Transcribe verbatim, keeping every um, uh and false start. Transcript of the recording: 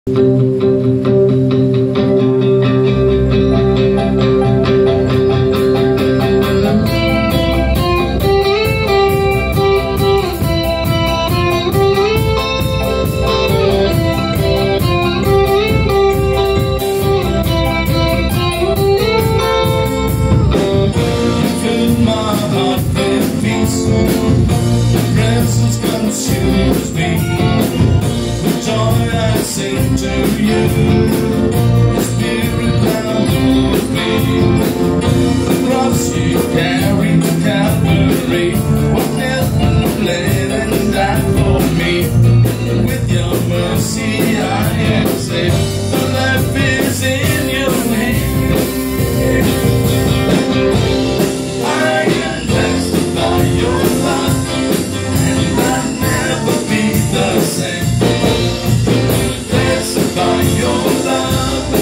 Sing to you, the spirit now moves me. The cross you carry to Calvary, what never bled and died for me. With your mercy I am saved. The life is in your hand. I am blessed by your love, and I'll never be the same. By your love.